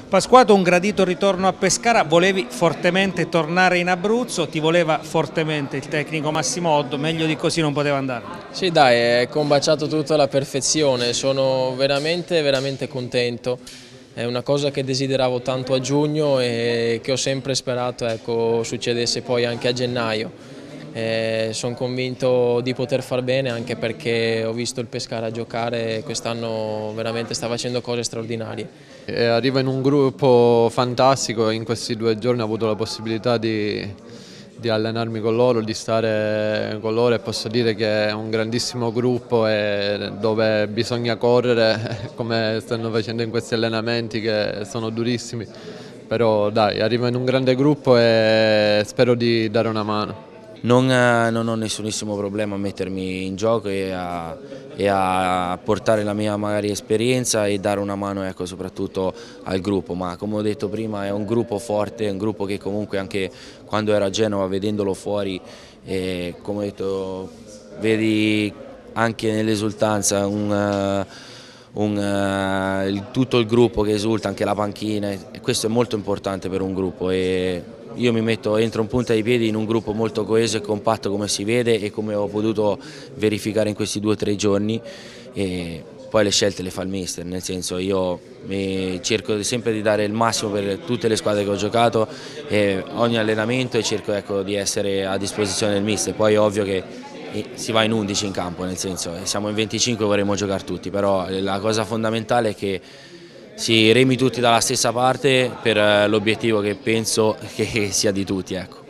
Pasquato, un gradito ritorno a Pescara, volevi fortemente tornare in Abruzzo, ti voleva fortemente il tecnico Massimo Oddo, meglio di così non poteva andare. Sì dai, è combaciato tutto alla perfezione, sono veramente contento, è una cosa che desideravo tanto a giugno e che ho sempre sperato, ecco, succedesse poi anche a gennaio. Sono convinto di poter far bene anche perché ho visto il Pescara giocare e quest'anno veramente sta facendo cose straordinarie. Arriva in un gruppo fantastico, in questi 2 giorni ho avuto la possibilità di allenarmi con loro, di stare con loro e posso dire che è un grandissimo gruppo dove bisogna correre come stanno facendo in questi allenamenti che sono durissimi, però dai, arrivo in un grande gruppo e spero di dare una mano. Non ho nessunissimo problema a mettermi in gioco e a portare la mia magari esperienza e dare una mano, ecco, soprattutto al gruppo, ma come ho detto prima è un gruppo forte, è un gruppo che comunque anche quando ero a Genova vedendolo fuori, come ho detto, vedi anche nell'esultanza tutto il gruppo che esulta, anche la panchina, e questo è molto importante per un gruppo. Io entro in punta di piedi in un gruppo molto coeso e compatto come si vede e come ho potuto verificare in questi 2 o 3 giorni, e poi le scelte le fa il mister, nel senso io cerco sempre di dare il massimo per tutte le squadre che ho giocato, ogni allenamento, e cerco, ecco, di essere a disposizione del mister. Poi è ovvio che si va in 11 in campo, nel senso siamo in 25 e vorremmo giocare tutti, però la cosa fondamentale è che si remi tutti dalla stessa parte per l'obiettivo che penso che sia di tutti, ecco.